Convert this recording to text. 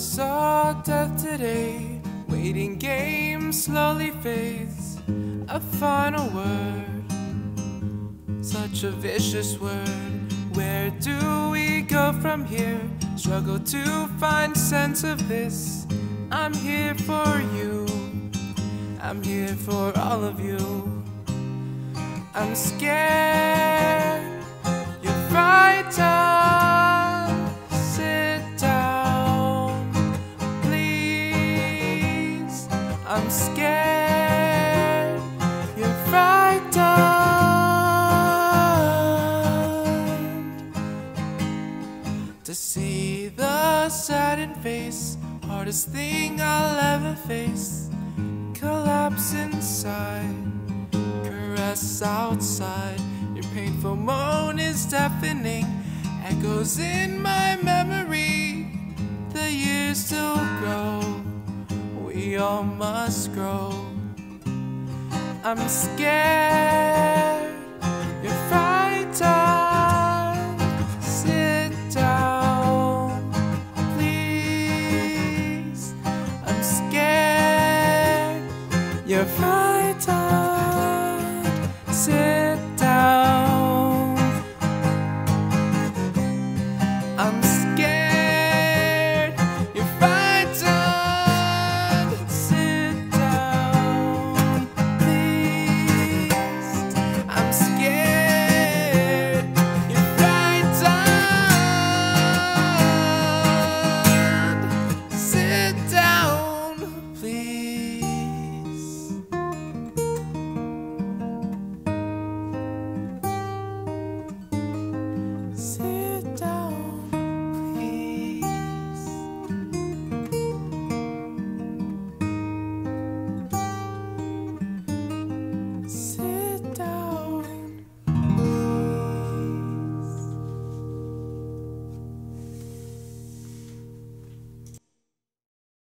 saw death today. Waiting game slowly fades. A final word, such a vicious word. Where do we go from here? Struggle to find sense of this. I'm here for you, I'm here for all of you. I'm scared, you're frightened. Sit down, please. I'm scared, you're frightened. To see the saddened face, hardest thing I'll ever face. Collapse inside, caress outside. Your painful moan is deafening, echoes in my memory. The years still grow, we all must grow. I'm scared.